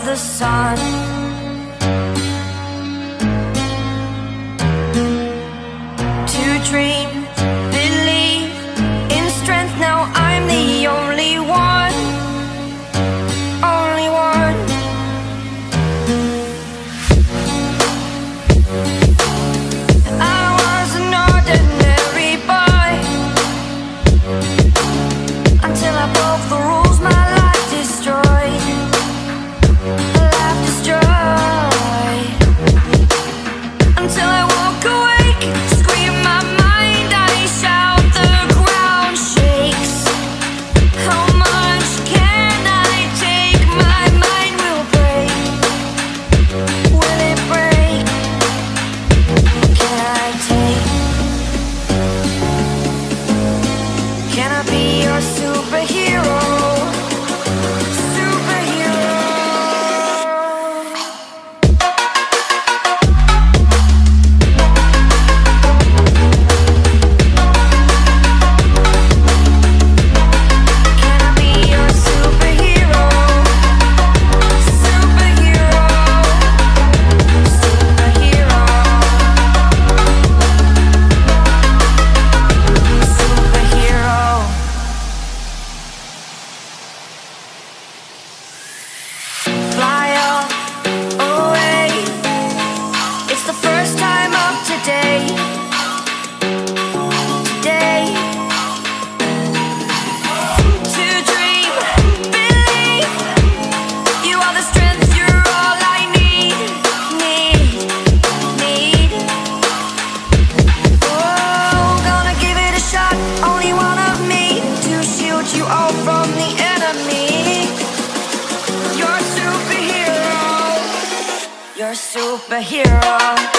the sun. To dream, believe in strength. Now I'm the only one, only one. I was an ordinary boy until I broke the rules. My life destroyed, life destroyed. Until I woke awake, scream my mind, I shout, the ground shakes. How much can I take? My mind will break. Will it break? Can I take? Can I be your superhero? You're a superhero.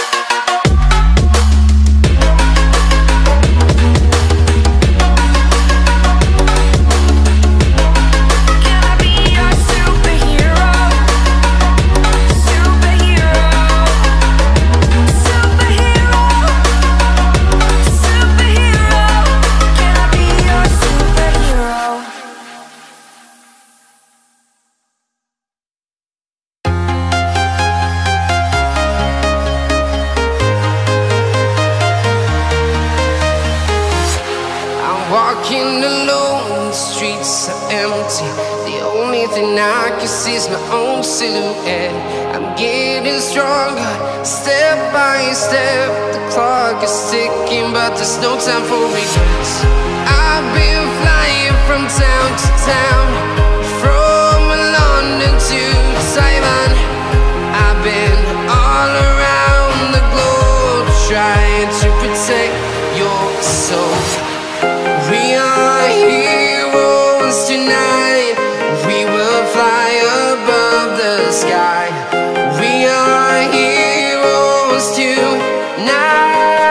Walking alone, the streets are empty. The only thing I can see is my own silhouette. I'm getting stronger, step by step. The clock is ticking, but there's no time for regrets. I've been flying from town to town, from London to Taiwan. I've been all around the globe, trying to protect your soul. We are heroes tonight. We will fly above the sky. We are heroes tonight.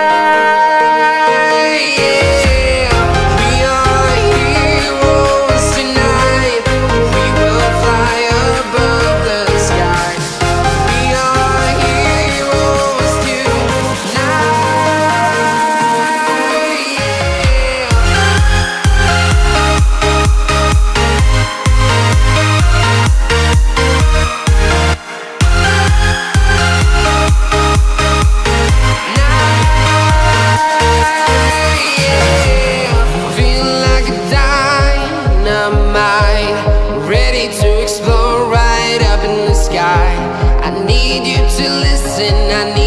Yeah. We are heroes tonight. We will fly above the sky. We are heroes tonight. I need you to listen.